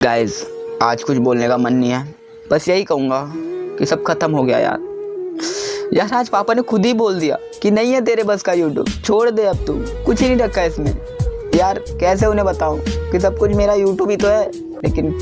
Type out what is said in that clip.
Guys आज कुछ बोलने का मन नहीं है, बस यही कहूँगा कि सब खत्म हो गया यार। आज पापा ने खुद ही बोल दिया कि नहीं है तेरे बस का यूट्यूब, छोड़ दे, अब तू कुछ ही नहीं रखा है इसमें। यार कैसे उन्हें बताऊँ कि सब कुछ मेरा यूट्यूब ही तो है, लेकिन